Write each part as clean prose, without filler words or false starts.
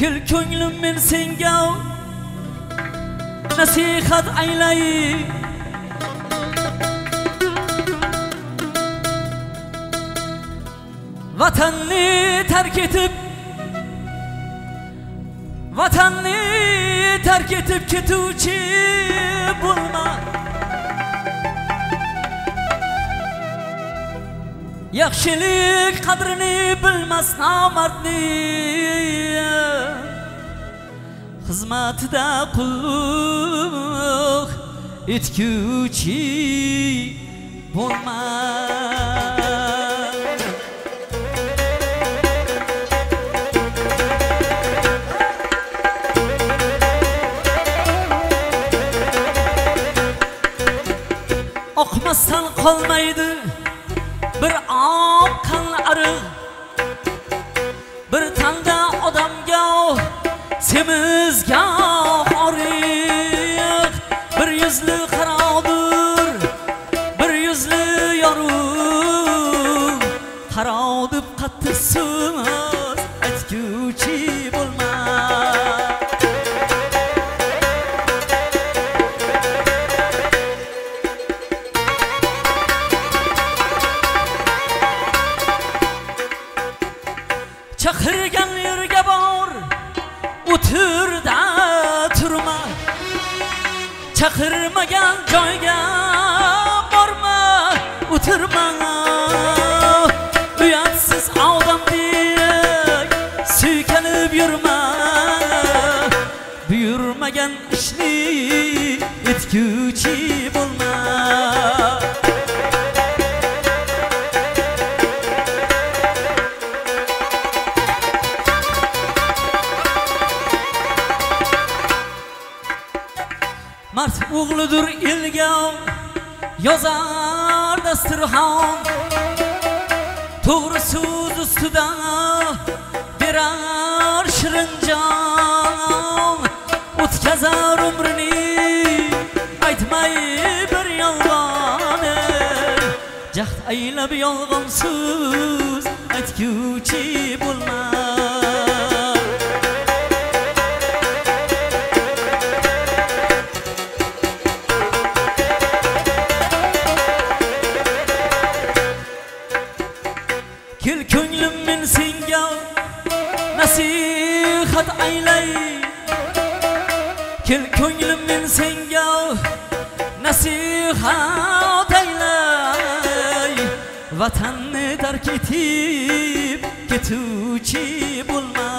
Gül ko'nglim men senga nasihat aylay. Vatanni terk etib ketuvchi bo'lma. Yaxshilik qadrini bilmas nomardni xizmatida qulluq etguvchi bo'lma. Oqmasdan qolmaydi bir oqqan ariq, bir tanda odamga semizga oriq. Bir yuzli qarodir, bir yuzli yorug', qaro deb qattiq so'z aytguvchi bo'lma. Chaqirgan yerga bor, o'tirda turma. Chaqirmagan joyga borma, o'tirma. Uyatsiz odamdek suykanib yurma. Buyurmagan ishni etguvchi bo'lma. Mard o'g'lidir elga yozar dasturxon, to'g'ri so'z ustida berar shirin jon. O'tkazar umrini aytmay bir yolg'oni, jahd aylab yolg'on so'z aytguvchi bo'lma. Gül ko'nglim men senga nasihat aylay. Gül ko'nglim men senga nasihat aylay. Vatanni tark etib ketuvchi bo'lma.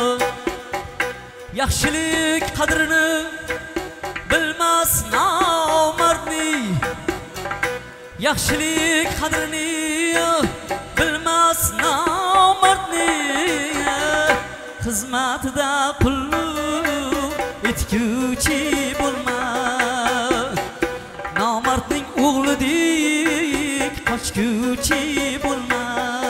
Yaxshilik qadrini bilmas nomardni, yaxshilik qadrini bilmas nomardni xizmatida qulluq etguvchi bo'lma. Nomardning o'g'lidek qochguvchi bo'lma.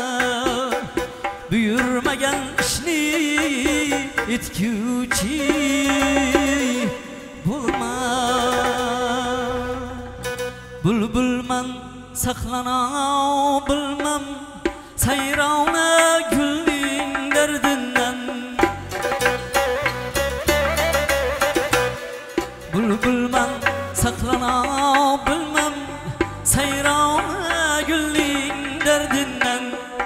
Buyurmagan ishni etguvchi bo'lma. Bulbulman saqlana bilmam sayrona gulning dardidan. Bulbulman saqlana bilmam sayrona gulning dardidan.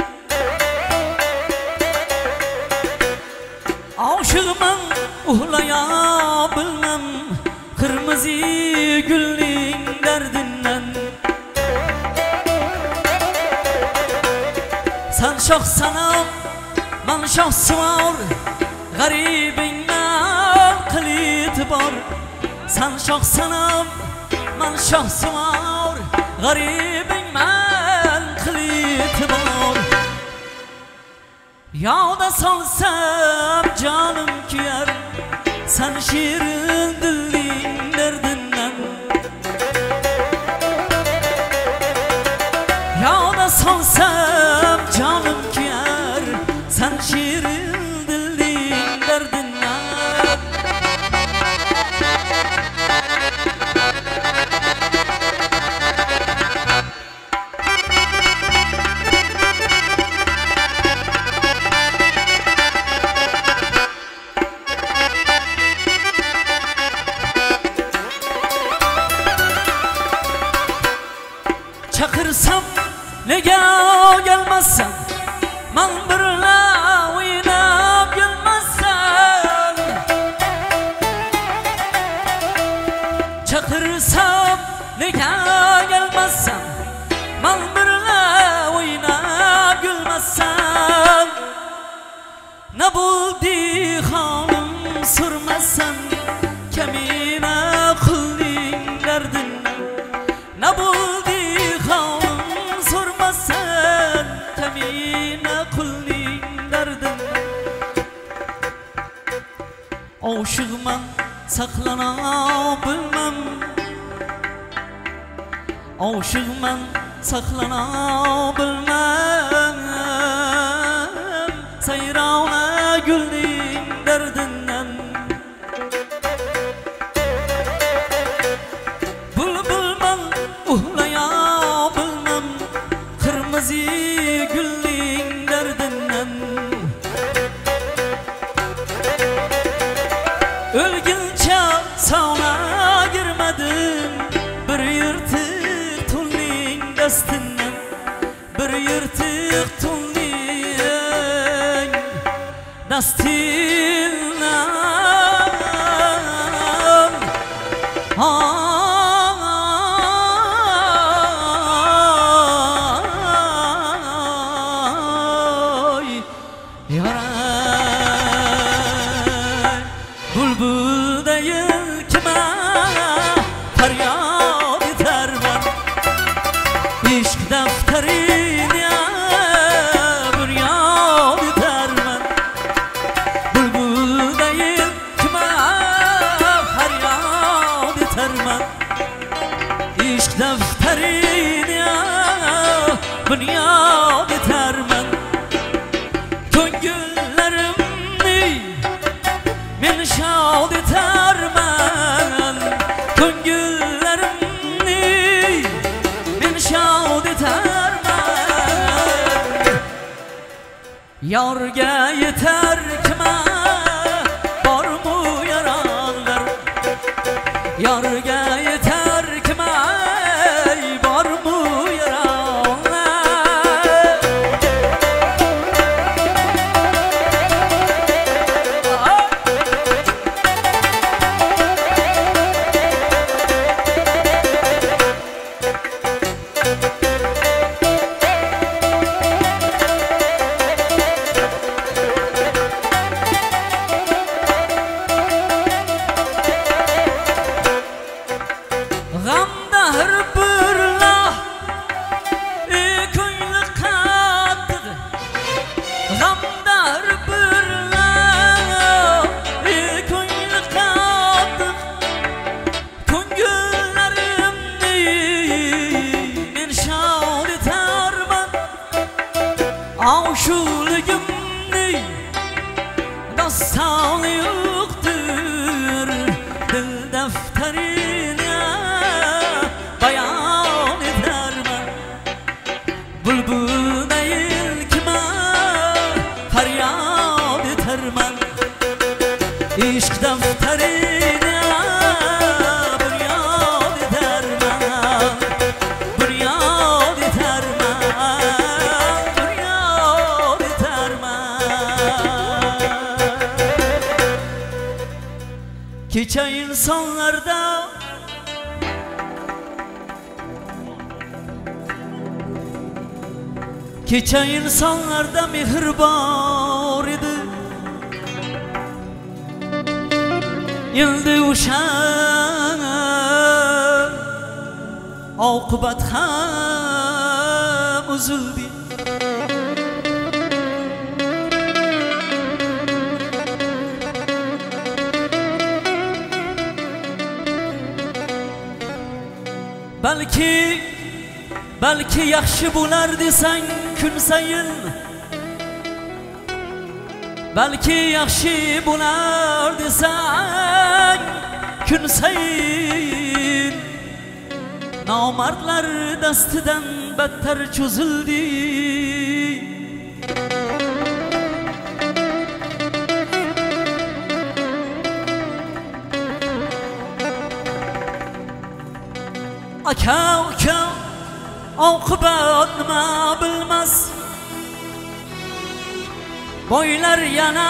Aşığman uhlaya bilmem kırmızı gülün derdinden. Sen şox sanam, man şox suvar, garibingden kılıt var. Sen şox sanam, man şox suvar, garibingden kılıt var. Yağda salsam canım küyer, sen şirin dilin derdinden. Yağda salsam canım küyer, sen şirin dilin derdinden. chaqirsam nega gelmezsen, man birla o'ynab gelmezsen. Chaqirsam nega gelmezsen, man birla o'ynab gülmezsen. Ne buldi hanım sürmezsen, kemine kılning derdinden. Ne buldi hanım sürmezsen, kemine kılning derdinden. Aşığıman saklana bilmem, aşığıman saklana bilmem. Sayrağına gülning derdinden. Bülbülmen uhlaya bilmem, kırmızı gülning derdinden. Ölgünce sauna girmedim, bir yırtık tulning destinden, bir yırtık tulning destinden. Ay yaray bülbül değil kime feryat eder ben. İşk defterine bunyad eder ben. Bülbül değil kime feryat eder ben. İşk defterine bunyad eder ben. Ko'ngillerimni men shod etarman, ko'ngillerimni men shod etarman. Yorga yetar kime bormu yaranlar, yorga yetar kime bormu yaranlar. Gamda her birla ko'ngli qattiq, gamda her birla ko'ngli qattiq. Ko'ngillarimni men shod etarman, oshuligimni dostoni yo'qdir dil defterine bayan edermen. Bülbül değil kime feryat edermen. İşk defterine bunyad edermen, bunyad edermen, bunyad edermen. Kecha insonlarda kecha insonlarda mehr bor edi, endi o'sha oqibat ham uzildi. Balki yaxshi bo'lar desang kun sayin, balki yaxshi bo'lar desang kun sayin. Nomardlar dastidan battar cho'zildi. Aka oqibat nima bilmas. Boylar yana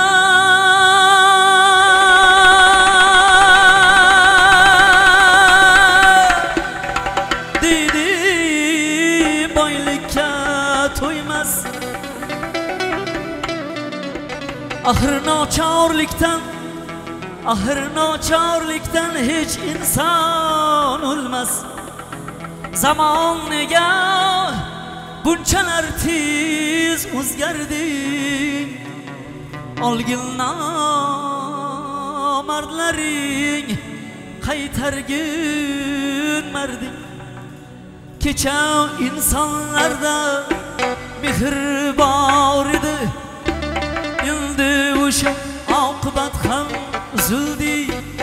dedi boylikka to'ymas. Ahir nochorlikdan hech inson o'lmas. Zamon nega bunchalar tez o'zgarding? Olgin nomardlaring qaytargin marding. Kecha insonlarda mehr bor edi, endi o'sha oqibat ham uzildi.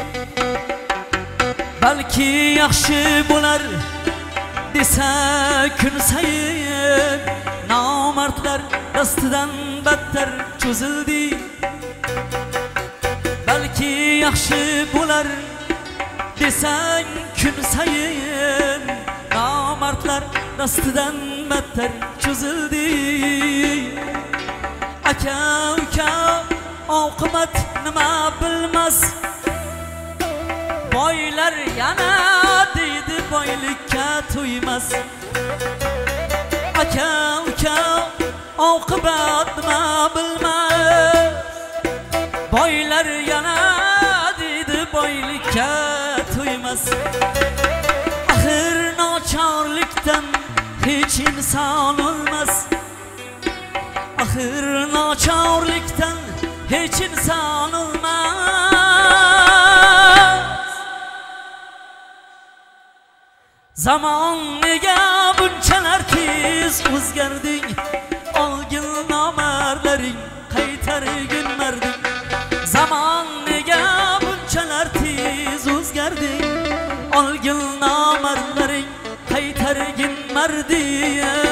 Balki yaxshi bo'lar desa kun sayin, nomardlar dastidan battar cho'zildi. Balki yaxshi bo'lar desang kun sayin, nomardlar dastidan battar cho'zildi. Aka uka oqibat nima bilmas. Boylar yana deydi boylikka to'ymas. Aka uka oqibat nima bilmas. Boylar yana deydi boylikka to'ymas. Ahir nochorlikdan hech inson o'lmas. Ahir nochorlikdan hech inson o'lmas. Zamon nega bunchalar tez o'zgarding? Olgin nomardlaring qaytargin marding. Zamon nega bunchalar tez o'zgarding? Olgin nomardlaring qaytargin marding.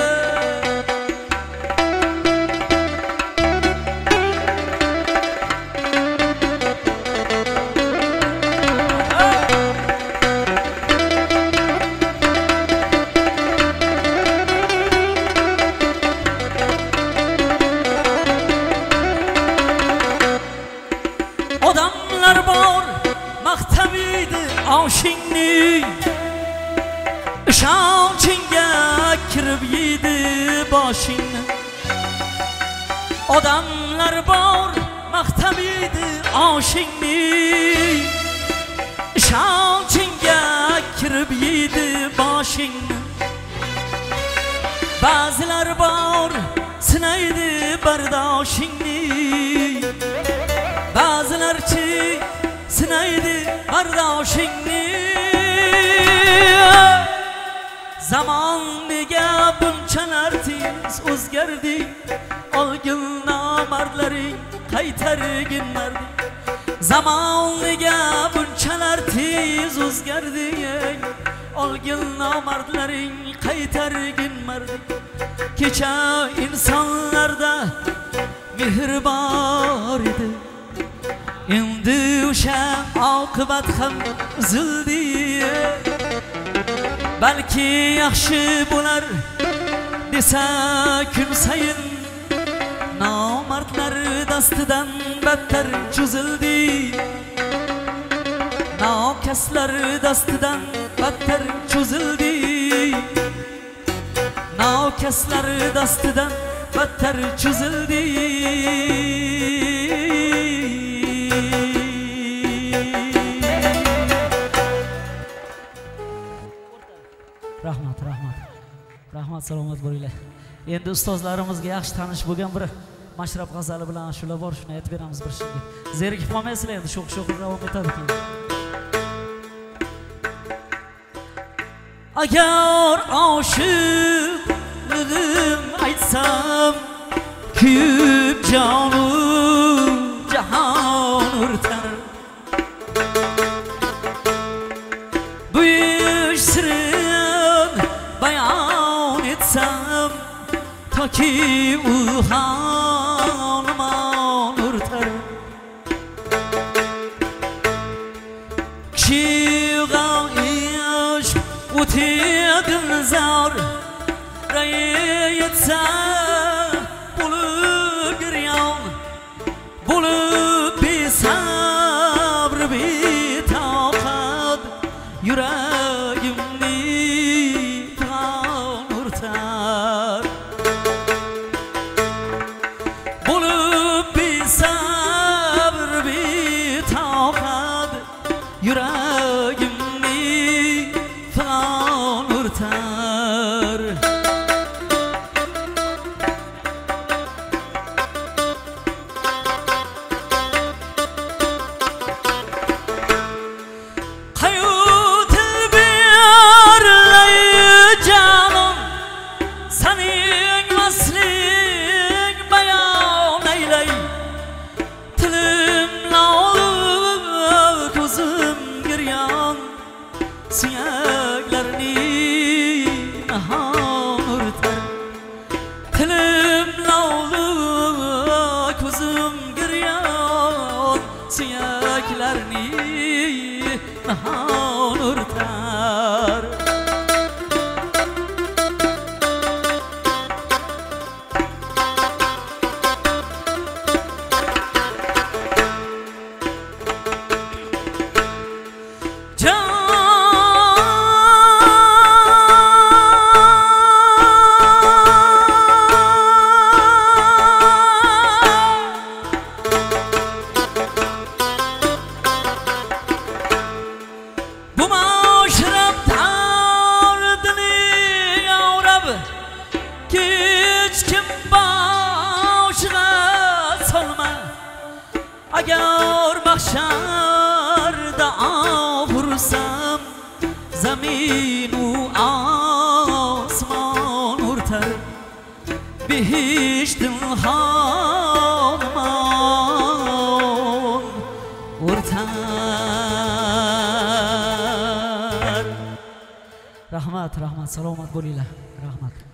Odamlar bor maqtaviydi oshingni, ishonchingga kirib yeydi boshingni. Odamlar bor maqtaviydi oshingni, ishonchingga kirib yeydi boshingni. Ba'zilar bor sinaydi bardoshingni, ba'zilarchi sinaydi bardoshingni. Zamon nega bunchalar tez o'zgarding? Olgin nomardlaring qaytargin marding. Zamon nega bunchalar tez o'zgarding? Olgin nomardlaring qaytargin marding. Kecha insonlarda mehr bor edi, endi o'sha oqibat ham uzildi. Balki yaxshi bo'lar desa kun sayin, nomardlar dastidan battar cho'zildi. Nokaslar dastidan battar cho'zildi. Nokaslar dastidan battar cho'zildi. Rahmat, salomat bo'linglar. Endi ustozlarimizga yaxshi tanish bo'lgan bir mashrab g'azali bilan ashula bor, shuni aytib beramiz bir shunga. Zerikib qolmaysizlar, endi sho'x-sho'x davom etadi. Agar oshiqligim aytsam, kuyib jonim jahon o'rtar. Buyuk sirin bayon etsam, toki u hanmon o'rtar. Kishiga ishq وتيد الزار ريت بولو قريان بولو بصبر بطاقت يراقمني تغامرتار بولو بصبر بطاقت يراقمني تغامرتار Siyaklarni hanurtar Tilim lavlu ko'zim giryon Siyaklarni hanurtar اگر محشرda آوrsam زمین و آسمان ارتر بهشت هامان ارتر رحمت سلامت bo'ringlar rahmat